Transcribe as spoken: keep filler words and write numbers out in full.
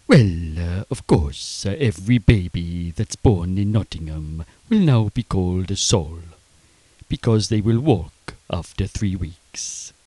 Well, uh, of course, uh, every baby that's born in Nottingham will now be called a Sol, because they will walk after three weeks.